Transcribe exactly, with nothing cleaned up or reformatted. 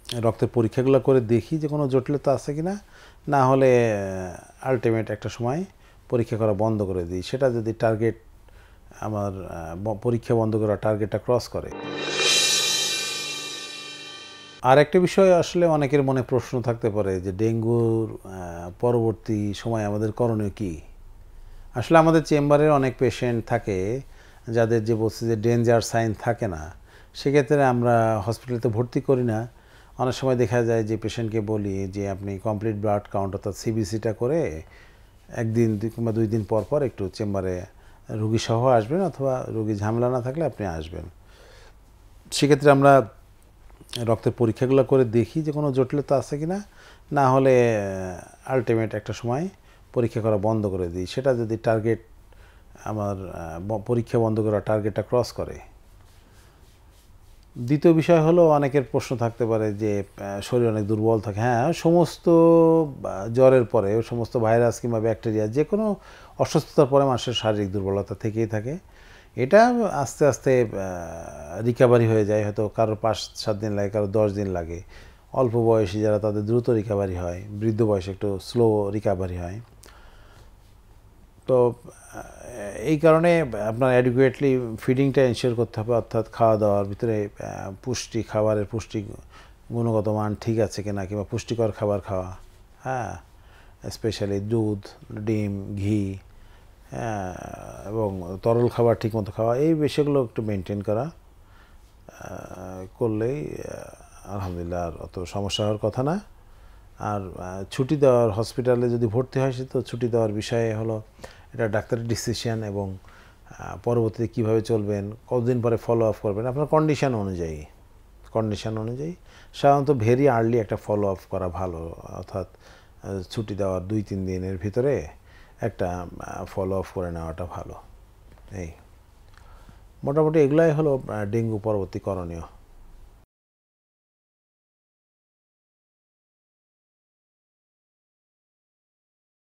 রক্তের পরীক্ষাগুলো করে দেখি যে কোনো জটিলতা আছে কি না, না হলে আলটিমেট একটা সময় পরীক্ষা করা বন্ধ করে দিই, সেটা যদি টার্গেট আমার পরীক্ষা বন্ধ করা টার্গেটটা ক্রস করে। আর একটা বিষয় আসলে অনেকের মনে প্রশ্ন থাকতে পারে যে ডেঙ্গুর পরবর্তী সময় আমাদের করণীয় কী। আসলে আমাদের চেম্বারের অনেক পেশেন্ট থাকে যাদের যে বলছে যে ডেঞ্জার সাইন থাকে না, সেক্ষেত্রে আমরা হসপিটালে ভর্তি করি না। অনেক সময় দেখা যায় যে পেশেন্টকে বলি যে আপনি কমপ্লিট ব্লাড কাউন্ট অর্থাৎ সিবিসিটা করে একদিন কিংবা দুই দিন পর পর একটু চেম্বারে রুগী সহ আসবেন, অথবা রুগী ঝামেলা না থাকলে আপনি আসবেন। সেক্ষেত্রে আমরা রক্তের পরীক্ষাগুলো করে দেখি যে কোনো জটিলতা আছে কি না, না হলে আলটিমেট একটা সময় পরীক্ষা করা বন্ধ করে দিই, সেটা যদি টার্গেট আমার পরীক্ষা বন্ধ করা টার্গেটটা ক্রস করে। দ্বিতীয় বিষয় হলো অনেকের প্রশ্ন থাকতে পারে যে শরীর অনেক দুর্বল থাকে। হ্যাঁ, সমস্ত জ্বরের পরে, সমস্ত ভাইরাস কিংবা ব্যাকটেরিয়া যে কোনো অসুস্থতার পরে মানুষের শারীরিক দুর্বলতা থেকেই থাকে। এটা আস্তে আস্তে রিকভারি হয়ে যায়, হয়তো কারো পাঁচ সাত দিন লাগে, কারো দশ দিন লাগে। অল্প বয়সী যারা তাদের দ্রুত রিকভারি হয়, বৃদ্ধ বয়সে একটু স্লো রিকভারি হয়। তো এই কারণে আপনার অ্যাডিকুয়েটলি ফিডিংটা এনশিওর করতে হবে, অর্থাৎ খাওয়া দাওয়ার ভিতরে পুষ্টি, খাবারের পুষ্টি গুণগত মান ঠিক আছে কিনা, কিংবা পুষ্টিকর খাবার খাওয়া, হ্যাঁ, স্পেশালি দুধ, ডিম, ঘি, হ্যাঁ, এবং তরল খাবার ঠিকমতো খাওয়া, এই বিষয়গুলো একটু মেনটেন করা করলেই আলহামদুলিল্লাহ আর অত সমস্যা হওয়ার কথা না। আর ছুটি দেওয়ার, হসপিটালে যদি ভর্তি হয় সে তো ছুটি দেওয়ার বিষয়ে হলো এটা ডাক্তারের ডিসিশন, এবং পরবর্তীতে কীভাবে চলবেন, কতদিন পরে ফলো আপ করবেন আপনার কন্ডিশন অনুযায়ী কন্ডিশন অনুযায়ী সাধারণত ভেরি আর্লি একটা ফলো আপ করা ভালো, অর্থাৎ ছুটি দেওয়ার দুই তিন দিনের ভিতরে একটা ফলো আপ করে নেওয়াটা ভালো। এই মোটামুটি এগুলাই হলো ডেঙ্গু পরবর্তী করণীয়।